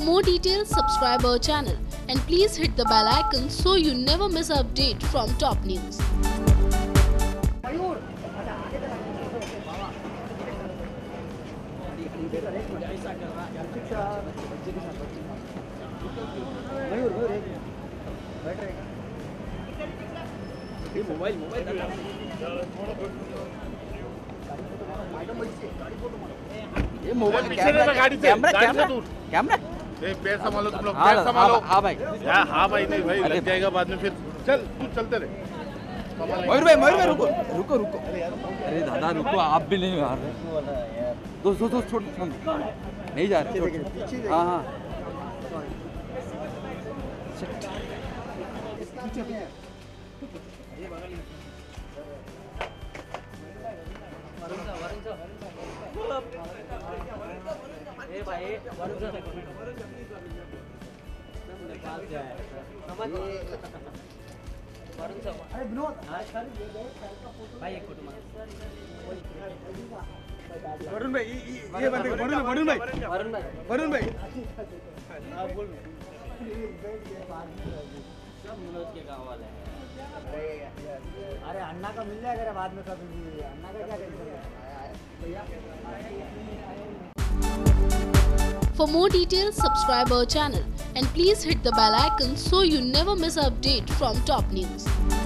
more details, subscribe our channel and please hit the bell icon so you never miss an update from top news. ये mobile camera पैर संभालो तुम लोग, पैर संभालो। हाँ भाई, हाँ भाई, नहीं भाई लग जाएगा बाद में फिर। चल तू चलते रहे। मयूर भाई रुको। अरे दादा रुको, आप भी नहीं आ रहे। दोस्त छोड़, नहीं जा रहे। हाँ वरुण भाई, ये बंदे वरुण भाई सब मनोज के गाँव वाले हैं। अरे अन्ना का मिल जाएगा बाद में, कभी अन्ना का क्या टेंशन है। For more details, subscribe our channel and please hit the bell icon so you never miss an update from top news.